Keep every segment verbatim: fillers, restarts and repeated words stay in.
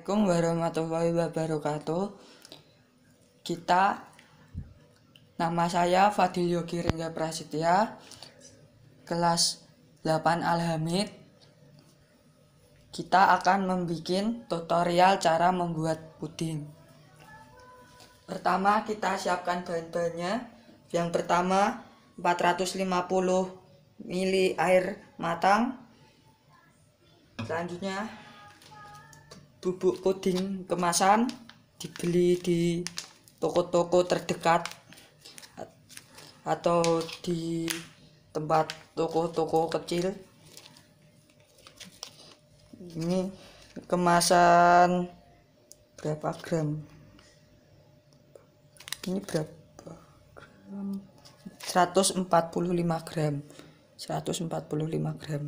Assalamualaikum warahmatullahi wabarakatuh. Kita, nama saya Fadil Yogi Rengga Prasetya, kelas delapan Al-Hamid. Kita akan membuat tutorial cara membuat puding. Pertama, kita siapkan bahan-bahannya. Yang pertama, empat ratus lima puluh mililiter air matang. Selanjutnya, bubuk puding kemasan, dibeli di toko-toko terdekat atau di tempat toko-toko kecil. Ini kemasan berapa gram? Ini berapa gram? seratus empat puluh lima gram. seratus empat puluh lima gram.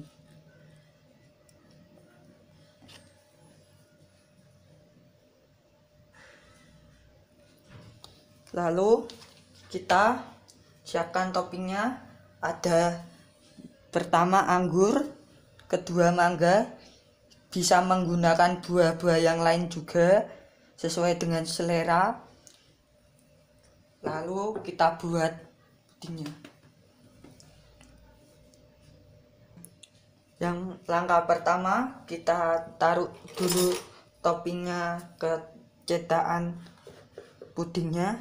Lalu kita siapkan toppingnya. Ada pertama anggur, kedua mangga, bisa menggunakan buah-buah yang lain juga sesuai dengan selera. Lalu kita buat pudingnya. Yang langkah pertama, kita taruh dulu toppingnya ke cetakan pudingnya.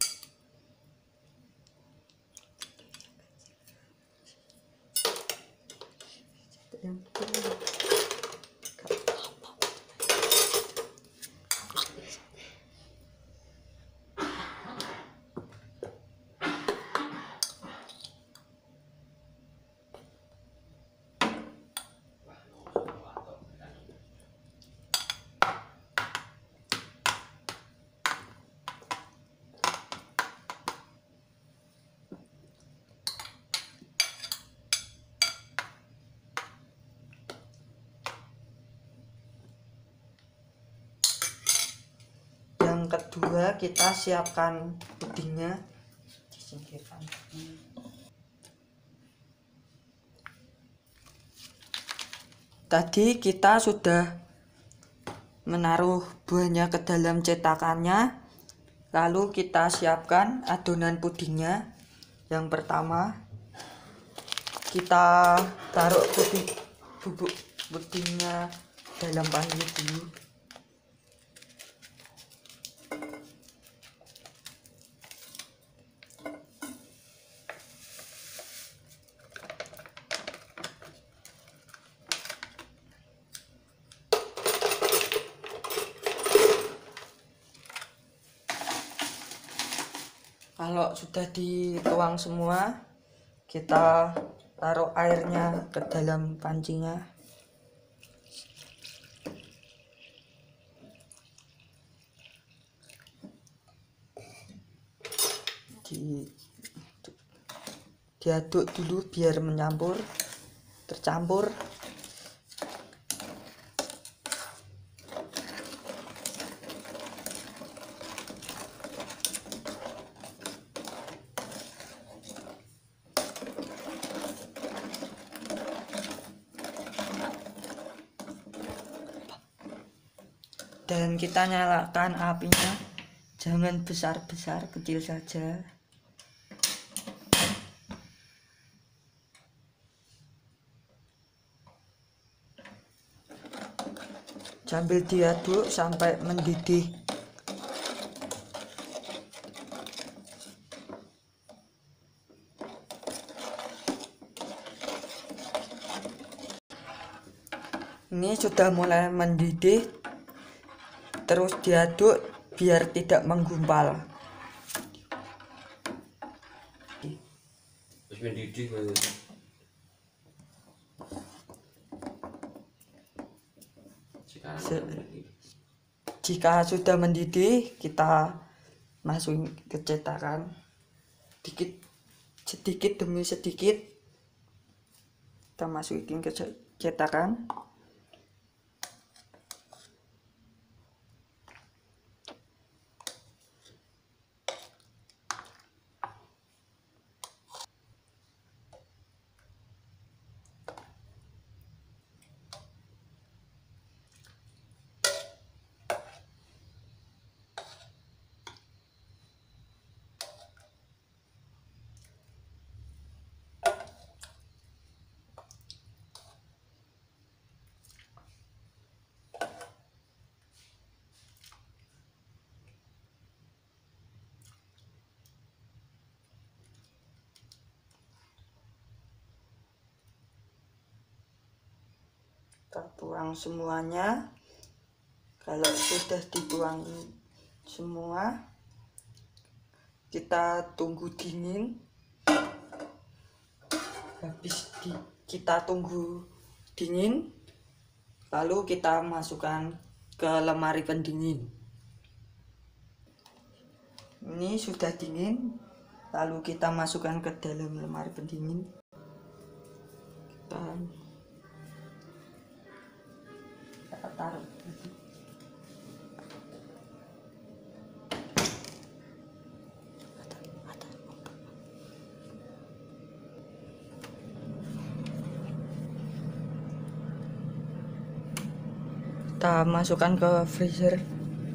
Yang kedua, kita siapkan pudingnya, disingkirkan. Tadi kita sudah menaruh buahnya ke dalam cetakannya. Lalu kita siapkan adonan pudingnya. Yang pertama, kita taruh puding, bubuk pudingnya dalam panci dulu. Kalau sudah dituang semua, kita taruh airnya ke dalam pancinya. Di, diaduk dulu biar mencampur, tercampur. Dan kita nyalakan apinya, jangan besar-besar, kecil saja. Sambil diaduk sampai mendidih. Ini sudah mulai mendidih. Terus diaduk biar tidak menggumpal. Terus mendidih. Jika sudah mendidih, kita masukin ke cetakan. Sedikit, sedikit demi sedikit kita masukin ke cetakan. Kita tuang semuanya. Kalau sudah dituang semua, kita tunggu dingin. Habis di, kita tunggu dingin, lalu kita masukkan ke lemari pendingin. Ini sudah dingin, lalu kita masukkan ke dalam lemari pendingin. Kita, kita taruh. Kita masukkan ke freezer.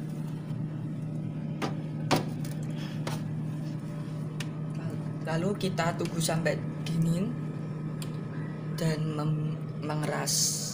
Lalu kita tunggu sampai dingin dan mengeras.